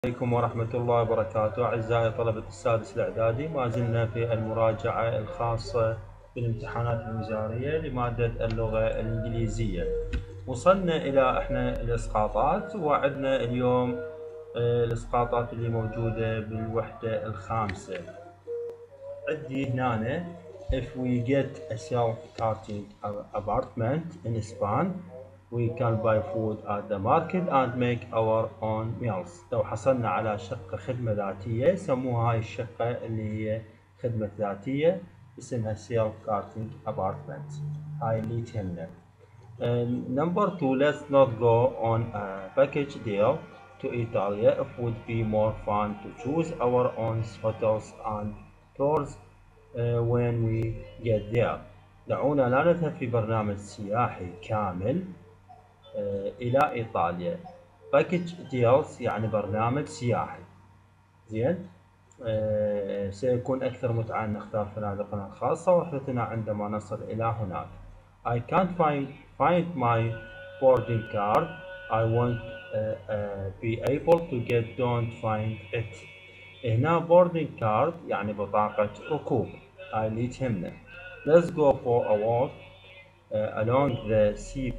عليكم ورحمة الله وبركاته. أعزائي طلبة السادس الإعدادي، ما زلنا في المراجعة الخاصة بالامتحانات الوزارية لمادة اللغة الإنجليزية. وصلنا إلى إحنا الإسقاطات، وعندنا اليوم الإسقاطات اللي موجودة بالوحدة الخامسة. عندي هنا if we get a self-carting apartment in Spain we can buy food at the market and make our own meals. لو حصلنا على شقة خدمة ذاتية، يسموها هاي الشقة اللي هي خدمة ذاتية اسمها self-carting apartment. هاي اللي تهمنا. Number two, let's not go on a package deal to Italy. It would be more fun to choose our own hotels and tours when we get there. دعونا لا نذهب في برنامج سياحي كامل إلى إيطاليا. باكج ديلز يعني برنامج سياحي. زين. سيكون أكثر متعة أن نختار فنادقنا الخاصة وحدتنا عندما نصل إلى هناك. I can't find my boarding card. I won't be able to get don't find it. هنا boarding card يعني بطاقة ركوب. هاي اللي تهمنا. Let's go for a walk along the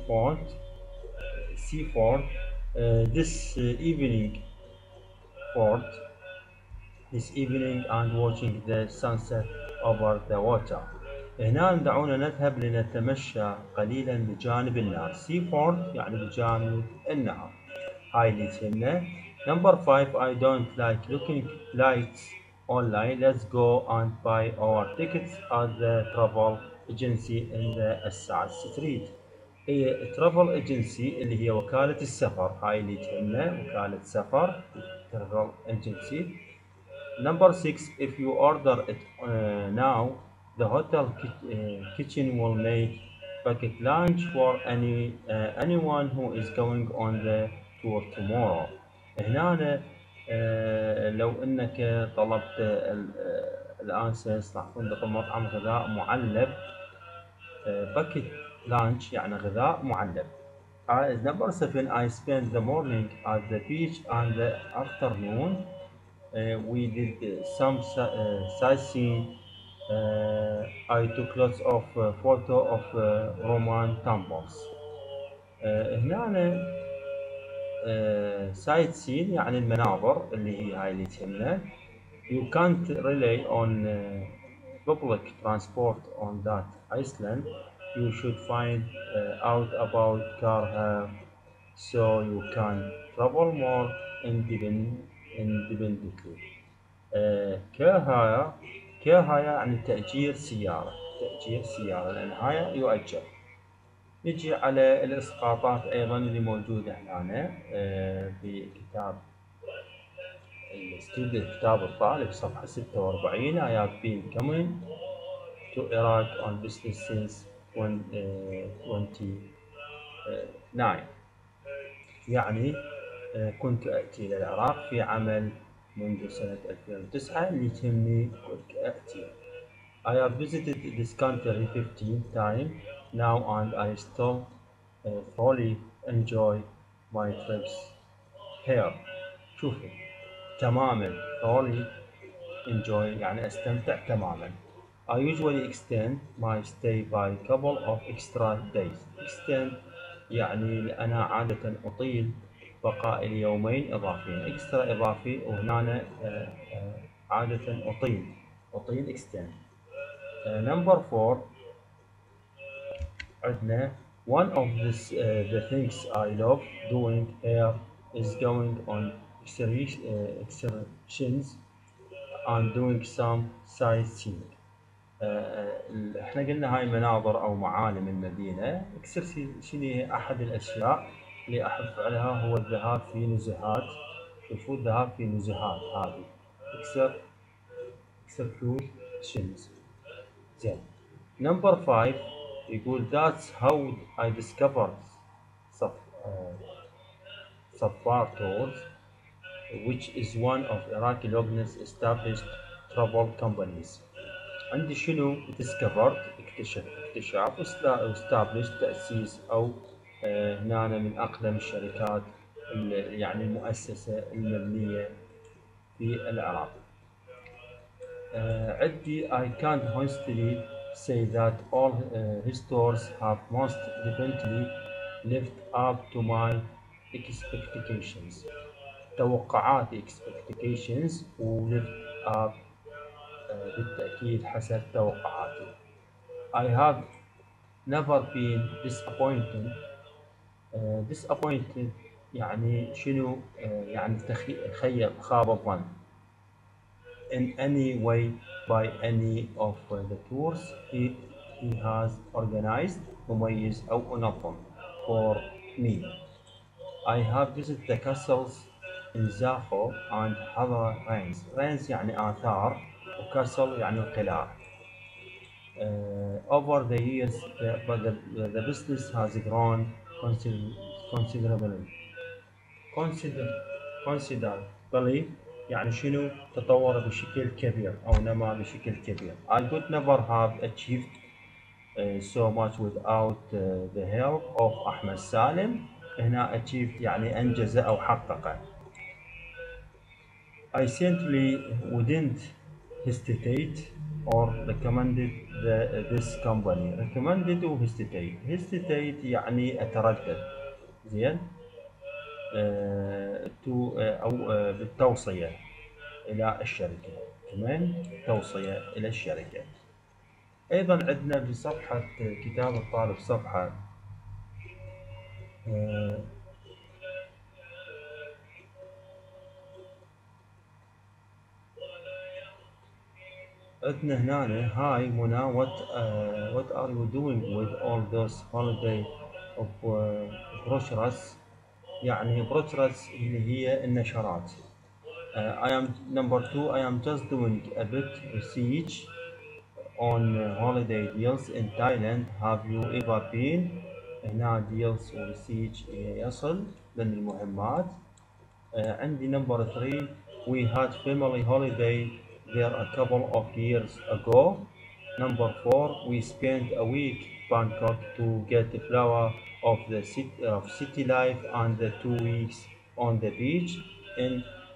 seafront this evening and watching the sunset over the water. هنا دعونا نذهب لنتمشى قليلا بجانب النهر. seafront يعني بجانب النهر. هاي اللي تهمنا. Number 5, I don't like looking flights online. Let's go and buy our tickets at the travel agency in the Assad Street. هي travel agency اللي هي وكالة السفر. هاي اللي تهمنا، وكالة سفر travel agency. Number 6, if you order it now, the hotel kitchen will make packet lunch for anyone who is going on the tour tomorrow. هنا لو انك طلبت الان سيصنع فندق المطعم غذاء معلب. باكيت لانش يعني غذاء معلب. Number 7, I spent the morning at the beach and the afternoon we did some sightseeing. I took lots of photo of Roman temples. هنا سايت سين يعني المناظر اللي هي هاي اللي تهمنا. You can't rely on public transport on that Iceland. You should find out about car hire so you can travel more independently. كهاية يعني تأجير سيارة. لأن هاي يؤجر. نجي على الإسقاطات أيضا اللي موجودة هنا في كتاب الطالب صفحة 46. I have been coming to Iraq on business since 29. يعني كنت أتي إلى العراق في عمل منذ سنة 2009 اللي تهمني كنت أتي. I have visited this country 15 times now and I still thoroughly enjoy my trips here. شوفوا تماما thoroughly enjoy يعني أستمتع تماما. I usually extend my stay by a couple of extra days. Extend يعني أنا عادة أطيل بقاء اليومين إضافيين. extra إضافي، وهنا عادة أطيل extend. Number 4 عندنا one of the things I love doing here is going on excursions and doing some sightseeing. احنا قلنا هاي مناظر او معالم المدينة. شنو هي احد الاشياء اللي احب فعلها هو الذهاب في نزهات. شوفوا الذهاب في نزهات هذه excursions. زين. Number 5 يقول that's how I discovered Safar Tours, which is one of Iraqi longest established travel companies. عندي شنو discovered اكتشاف established تأسيس أو هنا من أقدم الشركات يعني المؤسسة المبنية في العراق. عندي I can't honestly say that all his stores have most definitely lived up to my expectations. توقعاتي expectations و lived up بالتأكيد حسب توقعاتي. I have never been disappointed. disappointed يعني شنو؟ يعني خيب الظن in any way by any of the tours he has organized مميز أو منظم for me. I have visited the castles in Zafo and Hadra Reins. Reins يعني آثار وكاسل يعني القلاع. Over the years the business has grown considerably. considerably يعني شنو؟ تطور بشكل كبير أو نما بشكل كبير. I could never have achieved so much without the help of أحمد سالم. هنا achieved يعني أنجز أو حقق. I simply wouldn't hesitate or recommended this company. recommended و hesitate يعني أتردد. زين. أو بالتوصية إلى الشركة. تمام. توصية إلى الشركة. أيضا عندنا بصفحة كتاب الطالب صفحة عندنا هنا هاي منى what are you doing with all those holiday of brochures. يعني brochures اللي هي النشرات. I am number 2 I am just doing a bit research on holiday deals in Thailand. Have you ever been؟ هنا deals و research يصل من المهمات. عندي number 3 we had family holiday there a couple of years ago. Number 4 we spent a week Bangkok to get the flower of the city life and the 2 weeks on the beach in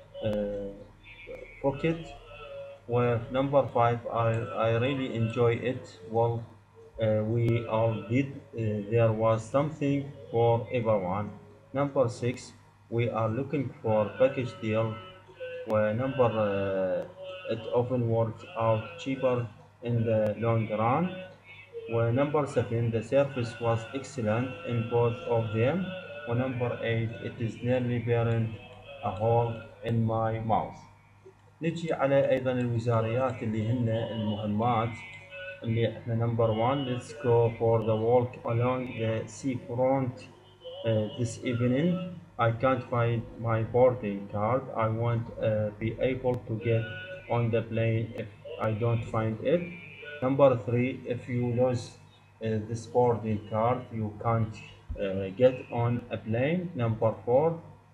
Phuket. Well, number 5 I really enjoy it. Well, we all did. There was something for everyone. Number 6 we are looking for package deal where number it often works out cheaper in the long run. Where number 7 the service was excellent in both of them. Or number 8 it is nearly burned a hole in my mouth. نجي على ايضا الوزاريات اللي هن المهمات اللي احنا number 1 let's go for the walk along the seafront this evening. I can't find my boarding card. I won't be able to get on the plane if I don't find it. Number 3 if you lose this boarding card you can't get on a plane. Number 4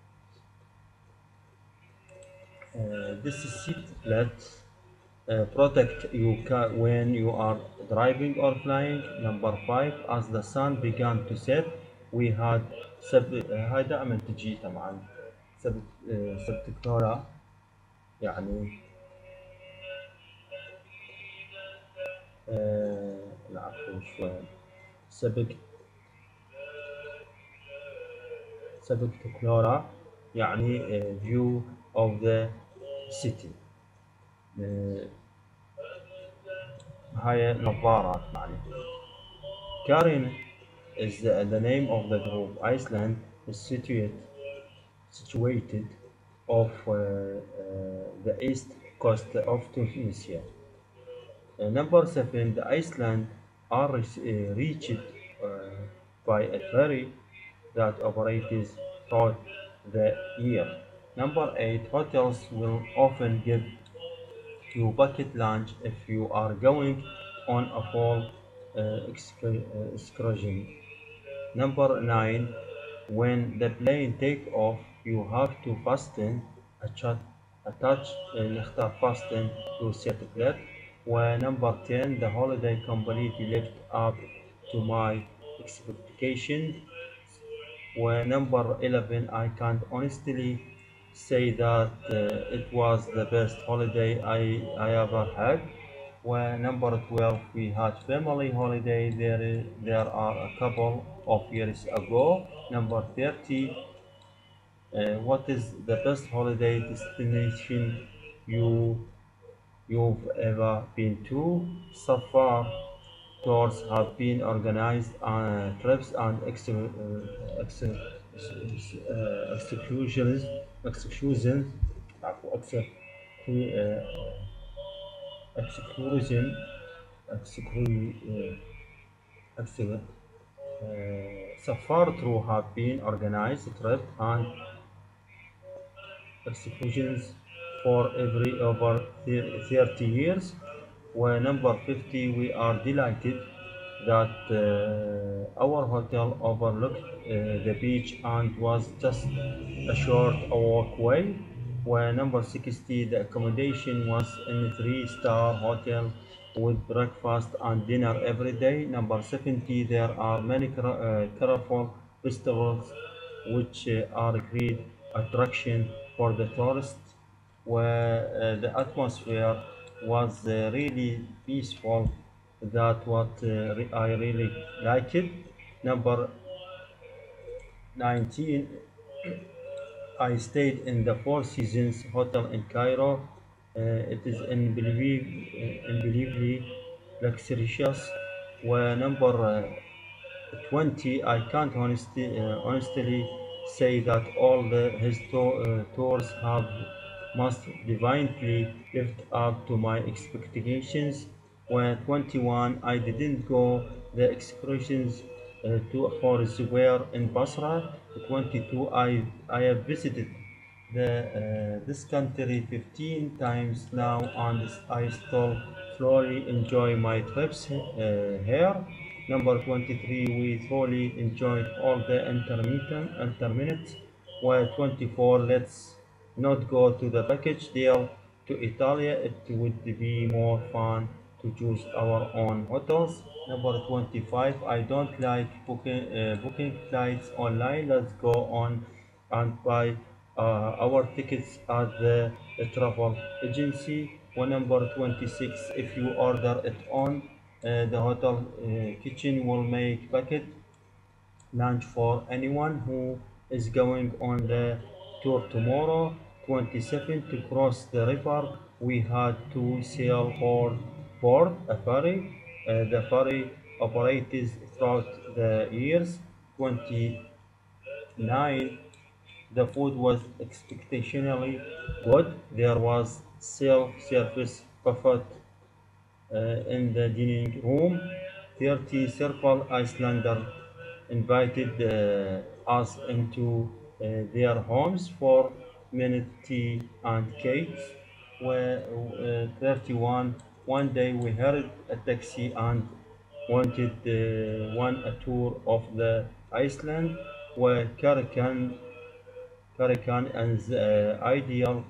this seat belt protect you when you are driving or flying. Number 5 as the sun began to set we had هاي دائما تجي طبعا سبتكتورا يعني العفو شوي سبتكتورا يعني view of the city. هاي نظارات يعني. Karin is the name of the group. Iceland is situated off the east coast of Tunisia. Number 7 the Iceland are reached by a ferry that operates throughout the year. Number 8 hotels will often give you bucket lunch if you are going on a fall excursion. Number 9 when the plane take off you have to fasten attach نختار fasten to set belt. ونمبر 10 the holiday completely lived up to my expectation. Number 11, I can't honestly say that it was the best holiday I ever had. Number 12, we had family holiday. There are a couple of years ago. Number 30, what is the best holiday destination you've ever been to? So far, tours have been organized on trips and excursions, excursions, excursion, excursion, so far through have been organized trip and excursions for every over 30 years. Number 50, we are delighted that our hotel overlooked the beach and was just a short walk away. Number 60, the accommodation was in a three-star hotel with breakfast and dinner every day. Number 70, there are many colorful festivals which are great attraction for the tourists, where the atmosphere was really peaceful. That what I really like it. Number 19, I stayed in the Four Seasons Hotel in Cairo. It is unbelievably luxurious. Number 20, I can't honestly say that all his tours have must divinely lived up to my expectations. 21, I didn't go the excursions to for Zubair in Basra. 22, I have visited this country 15 times now, and I still thoroughly enjoy my trips here. Number 23, we thoroughly enjoyed all the interminutes. While 24, let's not go to the package deal to Italy. It would be more fun to choose our own hotels. Number 25, I don't like booking flights online. Let's go on and buy our tickets at the travel agency. Number 26, if you order it on the hotel kitchen will make bucket lunch for anyone who is going on the tour tomorrow. 27, to cross the river, we had to sail board a ferry. The ferry operates throughout the years. 29, the food was exceptionally good. There was self-service buffet in the dining room. 30, several Icelanders invited us into their homes for minute tea and cakes. 31, one day we hired a taxi and wanted one a tour of the Iceland, where Karakan is ideal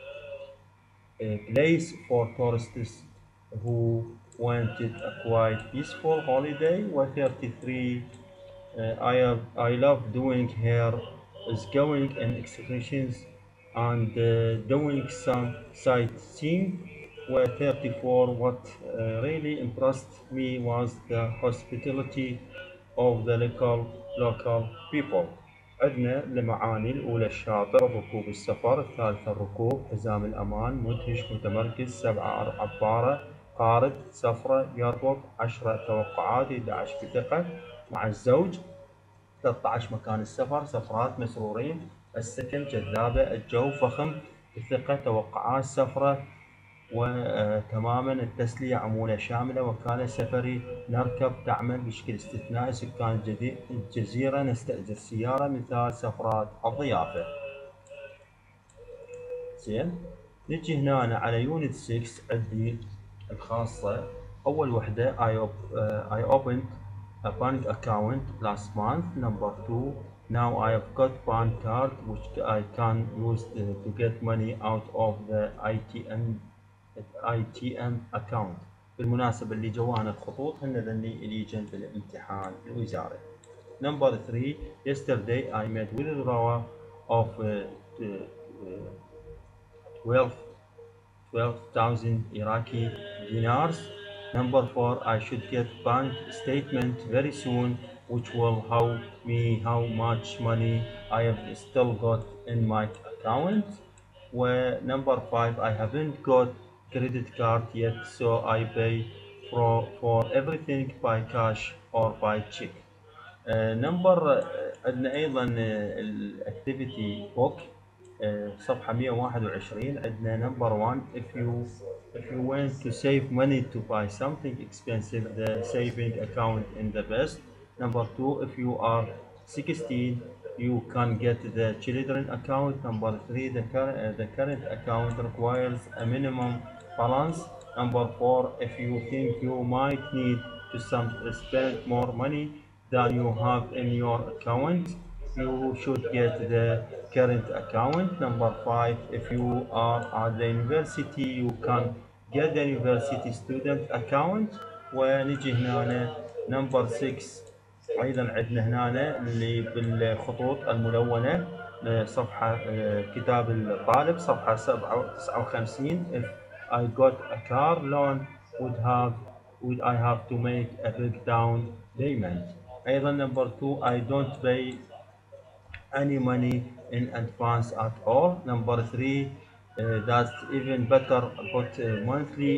place for tourists who wanted a quiet, peaceful holiday. 33, I love doing here is going in excursions and doing some sightseeing. 34, what really impressed me was the hospitality of the local people. عندنا المعاني الأولى الشاطر، ركوب السفر. الثالثة الركوب، حزام الأمان، مدهش، متمركز. 7 عبارة، قارب، سفرة، يربط. 10 توقعات. 11 بثقة مع الزوج. 13 مكان السفر، سفرات، مسرورين. السكن، جذابة. الجو، فخم. الثقة، توقعات، سفرة وتماما. التسلية، عمولة شاملة. وكالة سفري، نركب، تعمل بشكل استثنائي. سكان الجزيرة، نستأجر سيارة. مثال سفرات الضيافة. زين، نجي هنا على يونت 6 عندي الخاصة. أول وحدة I opened a bank account last month. Number 2, now I have got bank card which I can use to get money out of the ITM account. بالمناسبة اللي جوانا الخطوط هن اللي يجن بالامتحان الوزاري. Number 3, yesterday I made withdrawal of 12 12,000 Iraqi dinars. Number 4, I should get bank statement very soon, which will help me how much money I have still got in my account. Where number 5, I haven't got credit card yet, so I pay for everything by cash or by check. نمبر عندنا ايضا الاكتيفيتي بوك صفحه 121. عندنا نمبر 1 if you want to save money to buy something expensive, the saving account in the best. Number 2, if you are 16, you can get the children account. Number 3, the current account requires a minimum balance. Number 4, if you think you might need to spend more money than you have in your account, you should get the current account. Number 5, if you are at the university, you can get the university student account. ونجي هنا نمبر 6. ايضا عندنا هنا اللي بالخطوط الملونه صفحه كتاب الطالب صفحه 59. if I got a car loan, would I have to make a big down payment. ايضا number 2, I don't pay any money in advance at all. Number 3, that's even better, but monthly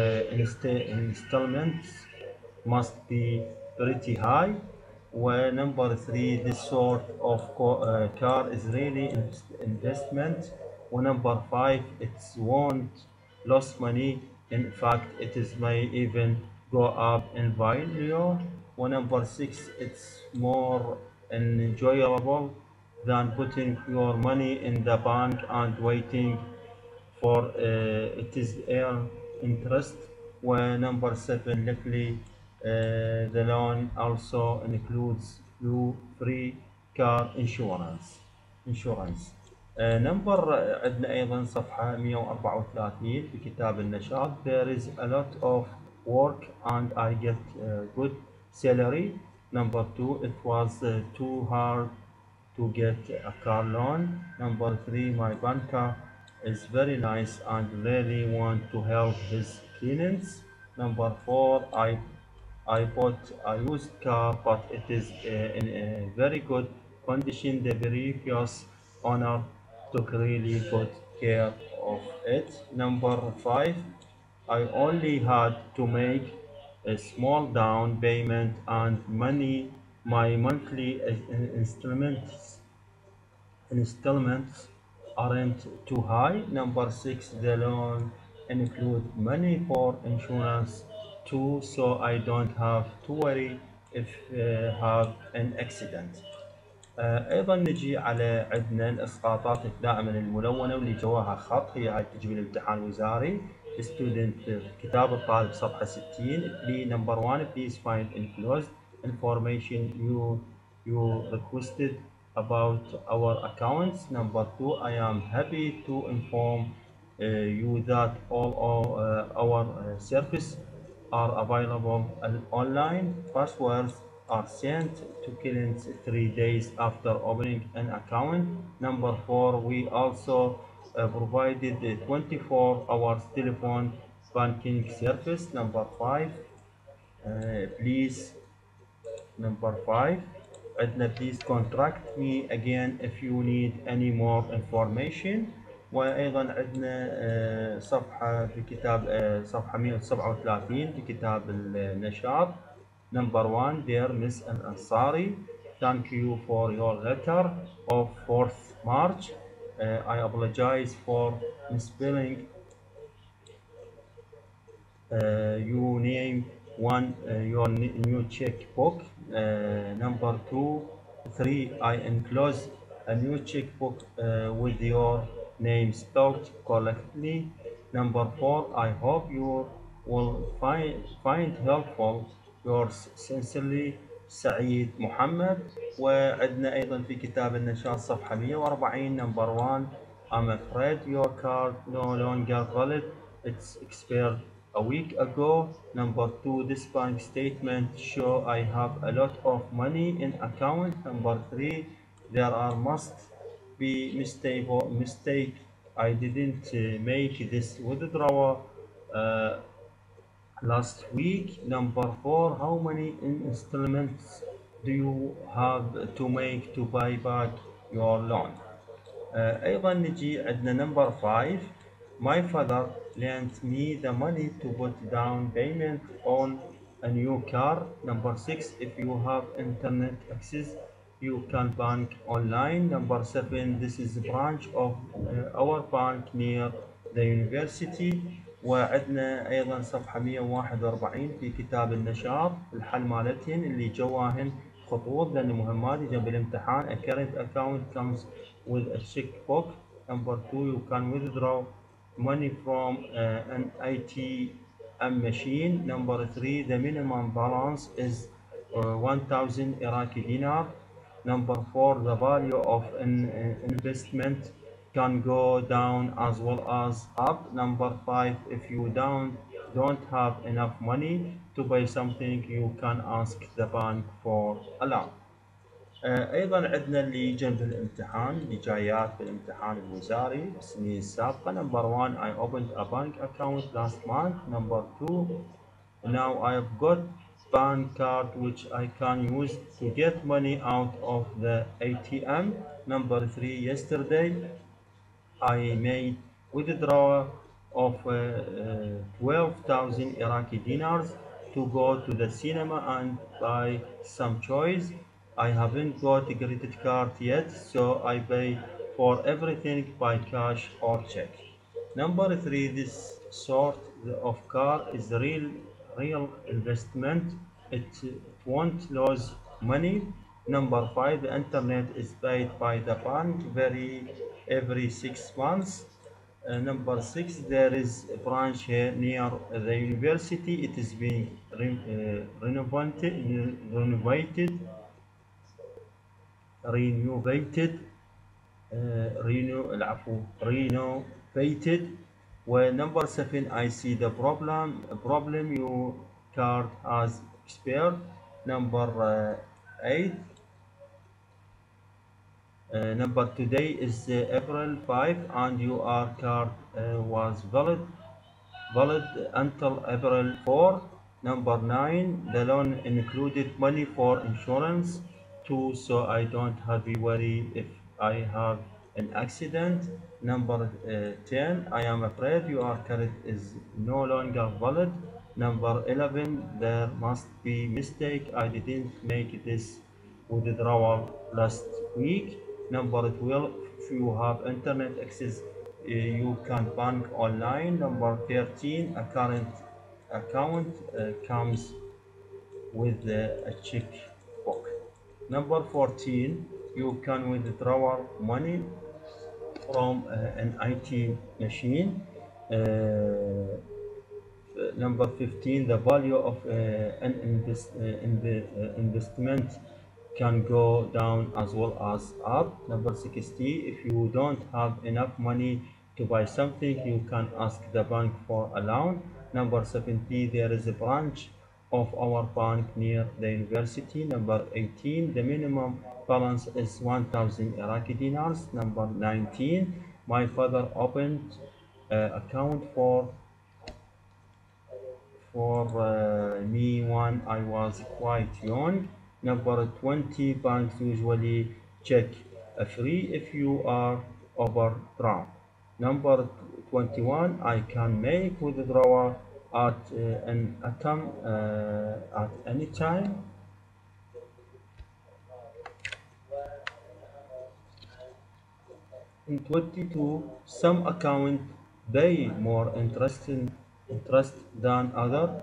installments must be pretty high. Where number 3, this sort of car is really investment. Number 5, it won't lose money. In fact, it is may even go up in value. Number 6, it's more enjoyable than putting your money in the bank and waiting for it is earn interest. Where number 7, luckily the loan also includes free car insurance. نمبر عندنا أيضا صفحة 134 في كتاب النشاط. There is a lot of work and I get good salary. Number 2, it was too hard to get a car loan. Number 3, my banker is very nice and really want to help his clients. Number 4, I bought a used car, but it is in a very good condition. The previous owner took really good care of it. Number 5, I only had to make a small down payment and my monthly installments aren't too high. Number 6, the loan include money for insurance too, so I don't have to worry if have an accident. ايضا نجي على عندنا الاسقاطات دائما الملونه واللي جواها خط، هي هاي تجي بالامتحان الوزاري. student كتاب الطالب صفحه 60. number 1, please find enclosed information you requested about our accounts. Number 2, I am happy to inform you that all our services are available online. Passwords are sent to clients 3 days after opening an account. Number 4, we also provided a 24 hours telephone banking service. Number 5, please number 5 عندنا please contact me again if you need any more information. وأيضا عندنا صفحة في كتاب صفحة 137 في كتاب النشاط. Number 1, dear Miss Al-Ansari, thank you for your letter of 4th March. I apologize for misspelling you name one your new checkbook. Number 2, 3, I enclose a new checkbook with your name spelled correctly. Number 4, I hope you will find helpful. Yours sincerely, سعيد محمد. وعندنا أيضا في كتاب النشاط صفحة 140. Number 1, I'm afraid your card no longer valid. It's expired a week ago. Number 2, this bank statement show I have a lot of money in account. Number 3, there are must be mistake. I didn't make this withdrawal last week. Number 4, how many installments do you have to make to buy back your loan? أيضا نجي عندنا number 5. My father lent me the money to put down payment on a new car. Number 6, if you have internet access you can bank online. Number 7, this is a branch of our bank near the university. وعندنا أيضا صفحة 141 في كتاب النشاط الحل مالتهن اللي جواهن خطوط لأن مهمات جنب الامتحان. A current account comes with a checkbook. Number 2, you can withdraw money from an ATM machine. Number 3, the minimum balance is 1000 Iraqi dinar. Number 4, the value of an investment can go down as well as up. Number 5, if you don't have enough money to buy something you can ask the bank for a loan. ايضا عندنا اللي جنب الامتحان اللي جايات بالامتحان الوزاري بالسنين السابقه. Number 1, I opened a bank account last month. Number 2, now I've got bank card which I can use to get money out of the ATM. Number 3, yesterday I made withdrawal of 12,000 Iraqi dinars to go to the cinema and buy some choice. I haven't got a credit card yet, so I pay for everything by cash or check. Number 3, this sort of car is a real investment. It won't lose money. Number 5, the internet is paid by the bank every 6 months. Number 6, there is a branch here near the university. It is being renovated. Well, number 7, I see the problem your card has expired. Number 8, number today is April 5 and your card was valid until April 4. Number 9, the loan included money for insurance too, so I don't have to worry if I have an accident. Number 10, I am afraid your card is no longer valid. Number 11, there must be mistake. I didn't make this withdrawal last week. Number 12, if you have internet access you can bank online. Number 13, a current account comes with a checkbook. Number 14, you can withdraw money from an IT machine. Number 15, the value of an investment can go down as well as up. Number 60, if you don't have enough money to buy something, you can ask the bank for a loan. Number 70, there is a branch of our bank near the university. Number 18, the minimum balance is 1000 Iraqi dinars. Number 19, my father opened account for me when I was quite young. Number 20, banks usually check a free if you are overdrawn. Number 21, I can make withdrawal at an ATM at any time. In 22, some accounts pay more interest than other.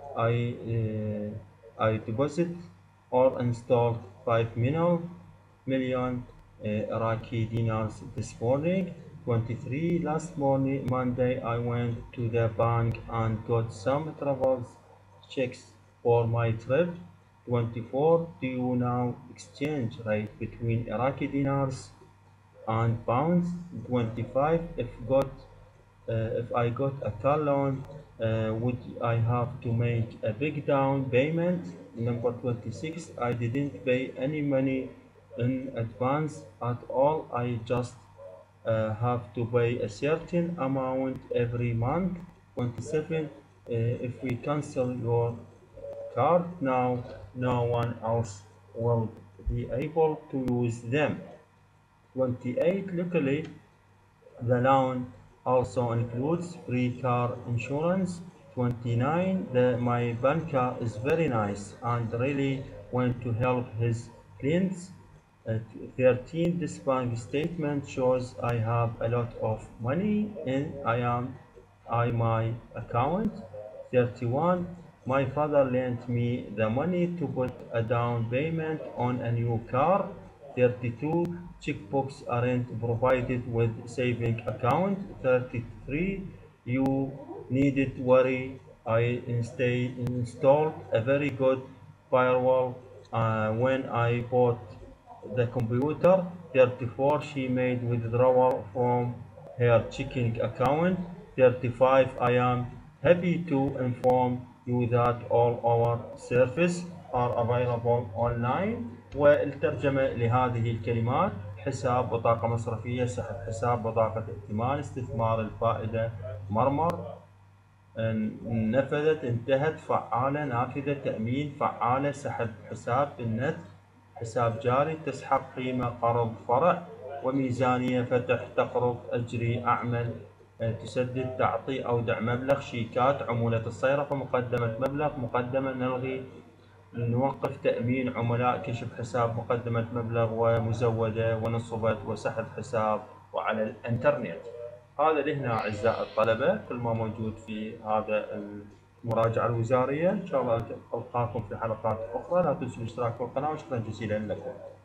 I deposit or installed 5 million Iraqi dinars this morning. 23, last Monday I went to the bank and got some travel checks for my trip. 24, do you know exchange rate between Iraqi dinars and pounds? 25, if got if I got a car loan, would I have to make a big down payment? Number 26, I didn't pay any money in advance at all. I just have to pay a certain amount every month. 27, if we cancel your card now, no one else will be able to use them. 28, luckily, the loan also includes free car insurance. 29, my banker is very nice and really want to help his clients. 13, this bank statement shows I have a lot of money in my account. 31, my father lent me the money to put a down payment on a new car. 32, checkbooks aren't provided with saving account. 33, you needed worry. I installed a very good firewall when I bought the computer. 34, she made withdrawal from her checking account. 35, I am happy to inform you that all our services are available online. والترجمة لهذه الكلمات: حساب، بطاقة مصرفية، سحب حساب، بطاقة ائتمان، استثمار، الفائدة، مرمر، نفذت، انتهت، فعالة، نافذة، تأمين، فعالة، سحب حساب، النت، حساب جاري، تسحب قيمة، قرض، فرع، وميزانية، فتح، تقرض، أجري، أعمل، تسدد، تعطي، أودع مبلغ، شيكات، عمولة الصيرفة، مقدمة مبلغ، مقدمة، نلغي، نوقف، تأمين عملاء، كشف حساب، مقدمة مبلغ، ومزودة، ونصبت، وسحب حساب، وعلى الإنترنت. هذا لهنا أعزائي الطلبة كل ما موجود في هذا المراجعة الوزارية. إن شاء الله ألقاكم في حلقات أخرى. لا تنسوا الاشتراك في القناة، وشكرا جزيلا لكم.